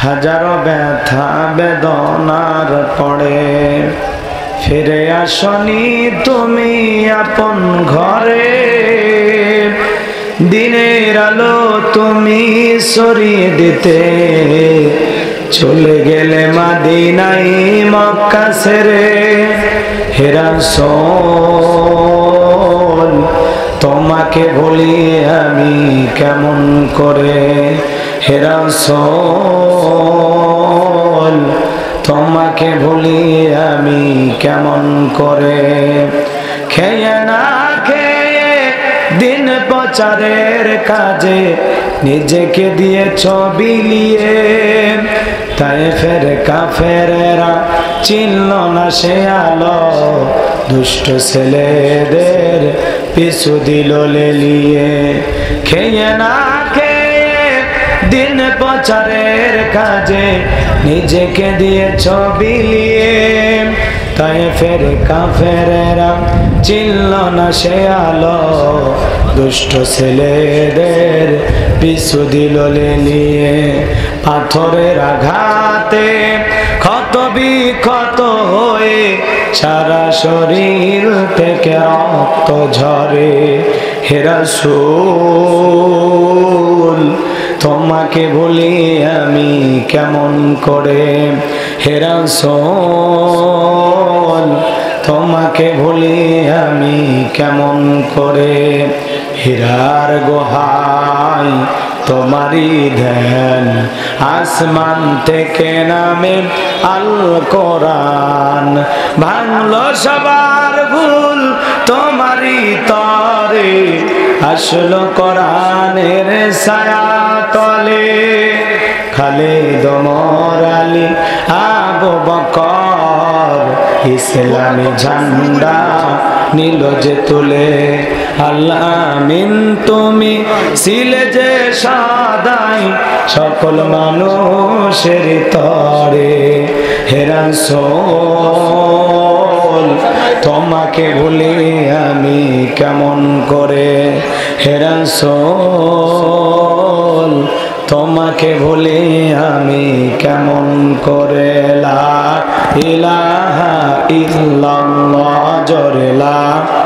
হাজারো ব্যথা বেদনার পড়ে ফিরে আসনি তুমি আপন ঘরে। দিনের আলো তুমি সরিয়ে দিতে চলে গেলে মদিনায় মক্কা ছেড়ে। হে রাসূল তোমাকে ভুলি আমি কেমন করে। হে রাসূল তোমাকে ভুলি আমি কেমন করে। খেয়ে না খেয়ে দিন প্রচারের কাজে নিজেকে দিয়েছ বিলিয়ে। তায়েফের কাফেরেরা চিনল না সে আলো, দুষ্ট ছেলেদের পিছু দিল লেলিয়ে। খেয়ে না খেয়ে দিন প্রচারের কাজে নিজেকে দিয়েছ বিলিয়ে। তায়েফের কাফেরেরা চিনল না সে আলো, দুষ্ট ছেলেদের পিছু দিল লেলিয়ে। পাথরের আঘাতে ক্ষত বিক্ষত হয়ে সারা শরীর থেকে রক্ত ঝরে। হে রাসূল তোমাকে ভুলি আমি কেমন করে। হে রাসূল তোমাকে ভুলি আমি কেমন করে। হীরার গুহায় তোমারই ধ্যান, আসমান থেকে নামে আল কোরআন। ভাঙলো সবার ভুল তোমারই তরে, আসলো কোরআনের ছায়া তলে। খালিদ ওমর আলী আবু বকর ইসলামী ঝান্ডা নীল যে তুলে। আল্লাহ আমিন তুমি ছিলে যে সদাই সকল মানুষের তরে। হে রাসূল তোমাকে ভুলি আমি কেমন করে। হে রাসূল তোমাকে ভুলি আমি কেমন করে। লা ইলাহা ইল্লাল্লাহ জোরে লা